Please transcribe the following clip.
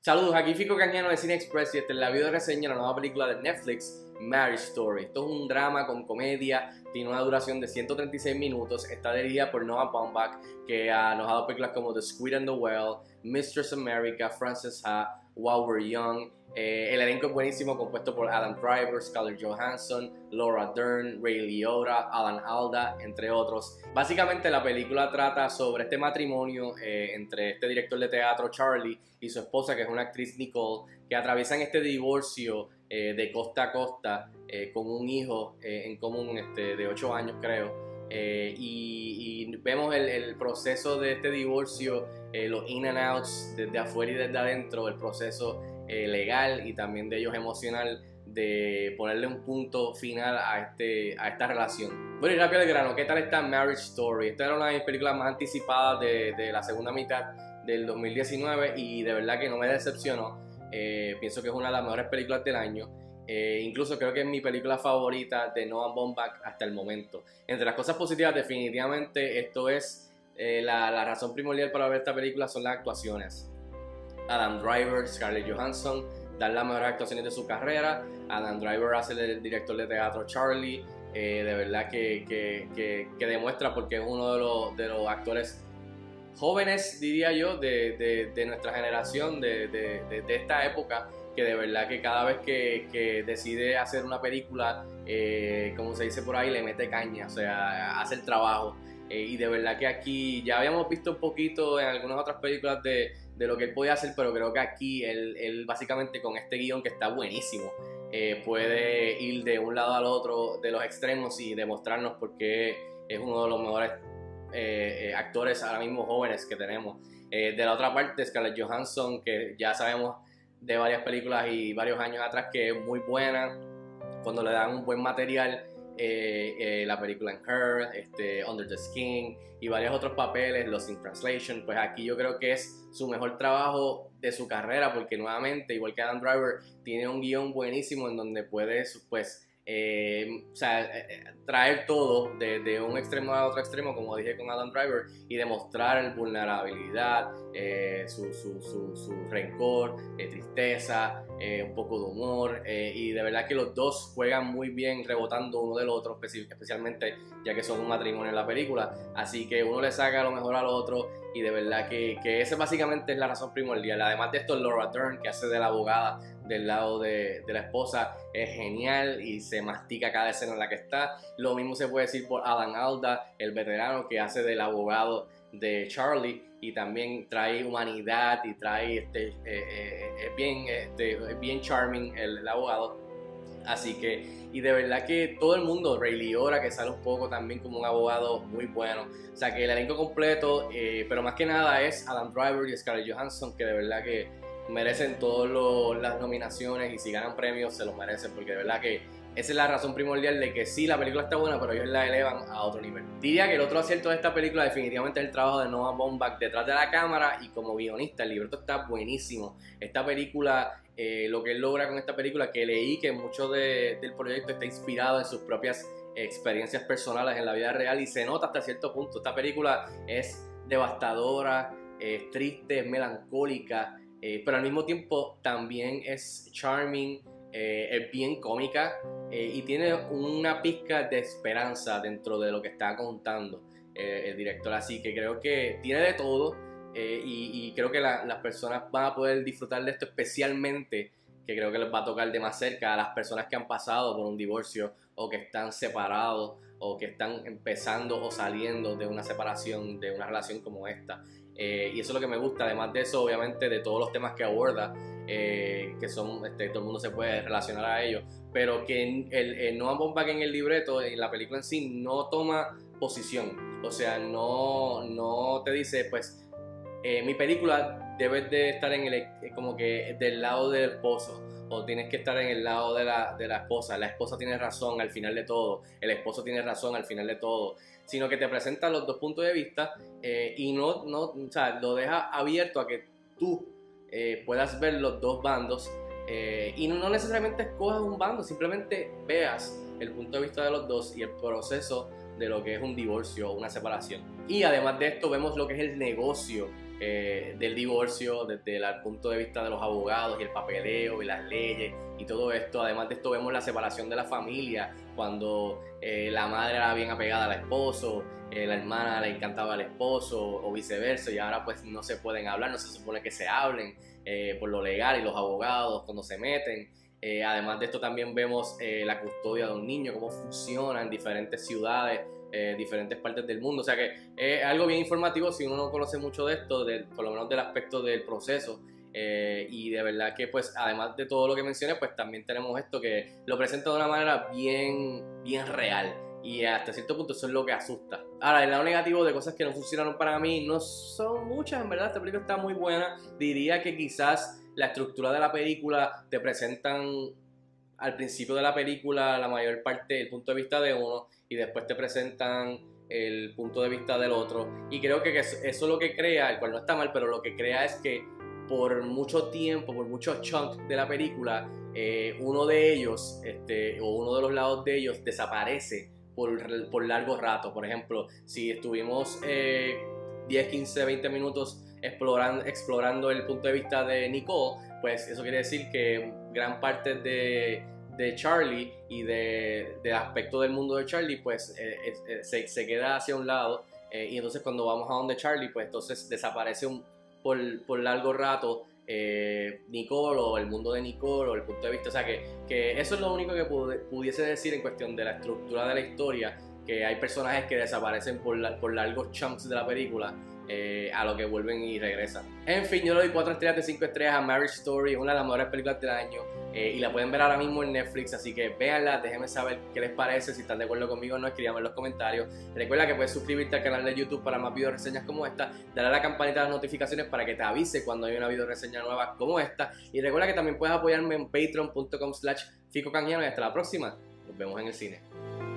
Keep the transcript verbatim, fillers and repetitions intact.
Saludos, aquí Fico Cañano de Cine Express y esta es la video reseña de la nueva película de Netflix, Marriage Story. Esto es un drama con comedia, tiene una duración de ciento treinta y seis minutos, está dirigida por Noah Baumbach, que uh, nos ha dado películas como The Squid and the Whale, Mistress America, Frances Ha, While We're Young. Eh, el elenco es buenísimo, compuesto por Adam Driver, Scarlett Johansson, Laura Dern, Ray Liotta, Alan Alda, entre otros. Básicamente la película trata sobre este matrimonio eh, entre este director de teatro Charlie y su esposa, que es una actriz Nicole, que atraviesan este divorcio eh, de costa a costa eh, con un hijo eh, en común este, de ocho años creo. Eh, y, y vemos el, el proceso de este divorcio, eh, los in and outs desde afuera y desde adentro, el proceso eh, legal y también de ellos emocional, de ponerle un punto final a, este, a esta relación. Bueno, y rápido al grano, ¿qué tal está Marriage Story? Esta era una de mis películas más anticipadas de, de la segunda mitad del dos mil diecinueve y de verdad que no me decepcionó. Eh, pienso que es una de las mejores películas del año. Eh, incluso creo que es mi película favorita de Noah Baumbach hasta el momento. Entre las cosas positivas, definitivamente esto es eh, la, la razón primordial para ver esta película son las actuaciones. Adam Driver, Scarlett Johansson dan las mejores actuaciones de su carrera. Adam Driver hace el director de teatro Charlie, eh, de verdad que, que, que, que demuestra porque es uno de los, de los actores jóvenes, diría yo, de, de, de nuestra generación, de, de, de, de esta época, que de verdad que cada vez que, que decide hacer una película, eh, como se dice por ahí, le mete caña, o sea, hace el trabajo. Eh, y de verdad que aquí ya habíamos visto un poquito en algunas otras películas de, de lo que él podía hacer, pero creo que aquí él, él básicamente con este guión que está buenísimo, eh, puede ir de un lado al otro de los extremos y demostrarnos por qué es uno de los mejores eh, eh, actores ahora mismo jóvenes que tenemos. Eh, de la otra parte, Scarlett Johansson, que ya sabemos de varias películas y varios años atrás que es muy buena cuando le dan un buen material, eh, eh, la película en Her, este, Under the Skin y varios otros papeles, Lost in Translation, pues aquí yo creo que es su mejor trabajo de su carrera porque nuevamente, igual que Adam Driver, tiene un guión buenísimo en donde puede pues Eh, o sea, traer todo de, de un extremo a otro extremo, como dije con Adam Driver, y demostrar vulnerabilidad, eh, su, su, su, su rencor, eh, tristeza, eh, un poco de humor, eh, y de verdad que los dos juegan muy bien rebotando uno del otro, especialmente ya que son un matrimonio en la película, así que uno le saca lo mejor al otro y de verdad que, que esa básicamente es la razón primordial. Además de esto, Laura Dern, que hace de la abogada del lado de, de la esposa, es genial y se mastica cada escena en la que está. Lo mismo se puede decir por Alan Alda, el veterano que hace del abogado de Charlie y también trae humanidad y trae este, eh, eh, es bien, este, es bien charming el, el abogado. Así que, y de verdad que todo el mundo, Ray Liotta, que sale un poco también como un abogado muy bueno. O sea que el elenco completo, eh, pero más que nada es Adam Driver y Scarlett Johansson, que de verdad que merecen todas las nominaciones y si ganan premios se los merecen, porque de verdad que esa es la razón primordial de que sí, la película está buena, pero ellos la elevan a otro nivel. Diría que el otro acierto de esta película definitivamente es el trabajo de Noah Baumbach detrás de la cámara y como guionista. El libreto está buenísimo. Esta película, eh, lo que él logra con esta película, que leí que mucho de, del proyecto está inspirado en sus propias experiencias personales en la vida real y se nota hasta cierto punto. Esta película es devastadora, es triste, es melancólica, eh, pero al mismo tiempo también es charming. Eh, es bien cómica eh, y tiene una pizca de esperanza dentro de lo que está contando eh, el director, así que creo que tiene de todo eh, y, y creo que la, las personas van a poder disfrutar de esto, especialmente que creo que les va a tocar de más cerca a las personas que han pasado por un divorcio o que están separados o que están empezando o saliendo de una separación, de una relación como esta. Eh, y eso es lo que me gusta, además de eso, obviamente, de todos los temas que aborda, eh, que son, este, todo el mundo se puede relacionar a ellos, pero que el, el Noah Baumbach en el libreto, en la película en sí, no toma posición, o sea, no, no te dice, pues, eh, mi película debes de estar en el, como que del lado del esposo, o tienes que estar en el lado de la, de la esposa, la esposa tiene razón al final de todo, el esposo tiene razón al final de todo, sino que te presenta los dos puntos de vista eh, y no, no, o sea, lo deja abierto a que tú eh, puedas ver los dos bandos eh, y no necesariamente escojas un bando, simplemente veas el punto de vista de los dos y el proceso de lo que es un divorcio o una separación. Y además de esto vemos lo que es el negocio eh, del divorcio, desde el punto de vista de los abogados y el papeleo y las leyes y todo esto. Además de esto vemos la separación de la familia, cuando eh, la madre era bien apegada al esposo, eh, la hermana le encantaba al esposo o viceversa, y ahora pues no se pueden hablar, no se supone que se hablen eh, por lo legal, y los abogados cuando se meten. Eh, además de esto también vemos eh, la custodia de un niño, cómo funciona en diferentes ciudades, eh, diferentes partes del mundo. O sea que es algo bien informativo si uno no conoce mucho de esto, de, por lo menos del aspecto del proceso. Eh, y de verdad que pues además de todo lo que mencioné, pues también tenemos esto que lo presenta de una manera bien, bien real. Y hasta cierto punto eso es lo que asusta. Ahora, el lado negativo de cosas que no funcionaron para mí no son muchas, en verdad. Esta película está muy buena. Diría que quizás la estructura de la película te presentan al principio de la película la mayor parte del punto de vista de uno, y después te presentan el punto de vista del otro. Y creo que eso es lo que crea, el cual no está mal, pero lo que crea es que por mucho tiempo, por muchos chunks de la película, eh, uno de ellos, este, o uno de los lados de ellos desaparece por, por largo rato. Por ejemplo, si estuvimos eh, diez, quince, veinte minutos explorando, explorando el punto de vista de Nicole, pues eso quiere decir que gran parte de, de Charlie y de, del aspecto del mundo de Charlie pues eh, eh, se, se queda hacia un lado, eh, y entonces cuando vamos a donde Charlie pues entonces desaparece un, por, por largo rato eh, Nicole, o el mundo de Nicole, o el punto de vista. O sea que, que eso es lo único que pudiese decir en cuestión de la estructura de la historia, que hay personajes que desaparecen por, la, por largos chunks de la película, eh, a lo que vuelven y regresan. En fin, yo le doy cuatro estrellas de cinco estrellas a Marriage Story, una de las mejores películas del año, eh, y la pueden ver ahora mismo en Netflix, así que véanla, déjenme saber qué les parece, si están de acuerdo conmigo o no, escríbanme en los comentarios. Recuerda que puedes suscribirte al canal de YouTube para más video reseñas como esta, darle a la campanita de las notificaciones para que te avise cuando hay una video reseña nueva como esta, y recuerda que también puedes apoyarme en patreon punto com slash fico canjiano, y hasta la próxima, nos vemos en el cine.